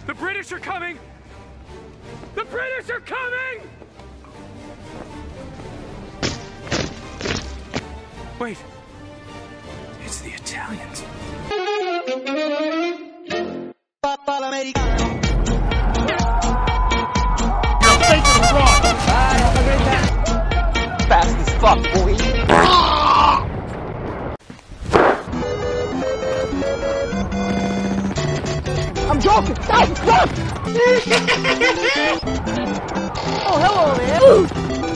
The British are coming! The British are coming! Wait. It's the Italians. Fast as fuck, boy. I'm joking. Guys, stop! Oh, hello, man.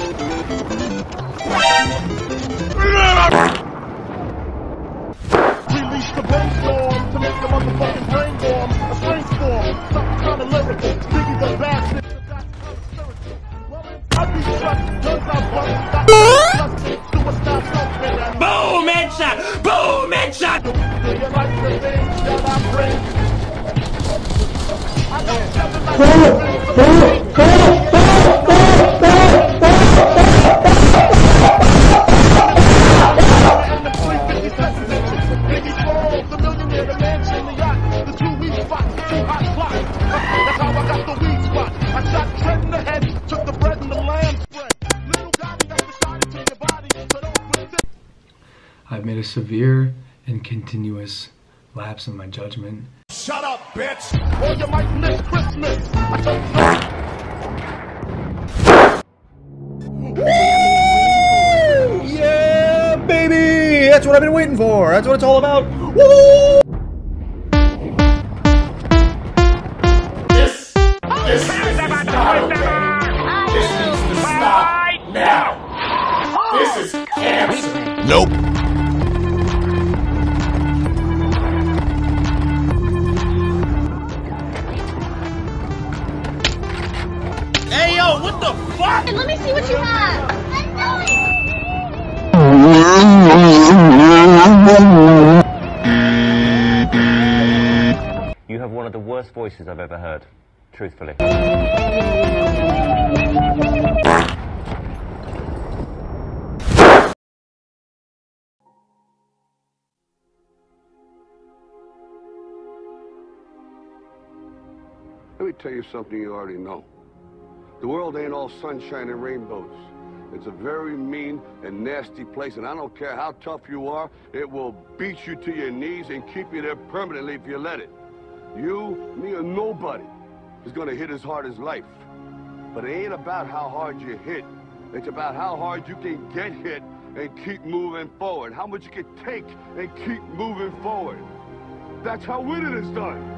Release the brainstorm to make the motherfucking brain form. A brainstorm, something kind of lyrical. Biggie the bastard. Boom, headshot! Boom, headshot! I've made a severe and continuous lapse in my judgment. Shut up, bitch! Or you might miss Christmas! Woo! Yeah, baby! That's what I've been waiting for! That's what it's all about! Woo! This needs to stop now! This is cancer! Nope. Hey, yo, what the fuck? Let me see what you have. You have one of the worst voices I've ever heard, truthfully. Let me tell you something you already know. The world ain't all sunshine and rainbows. It's a very mean and nasty place, and I don't care how tough you are, it will beat you to your knees and keep you there permanently if you let it. You, me, or nobody is gonna hit as hard as life. But it ain't about how hard you hit. It's about how hard you can get hit and keep moving forward. How much you can take and keep moving forward. That's how winning is done.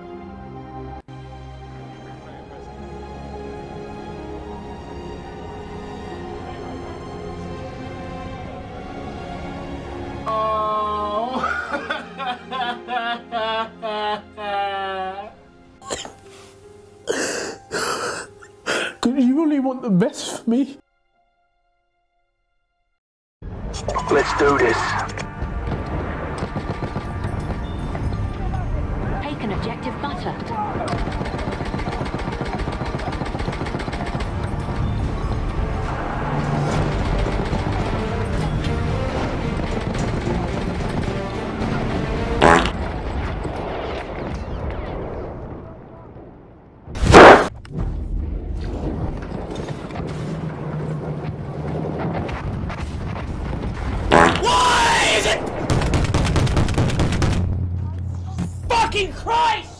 Do you really want the best for me? Let's do this. Take an objective butter. Fucking Christ!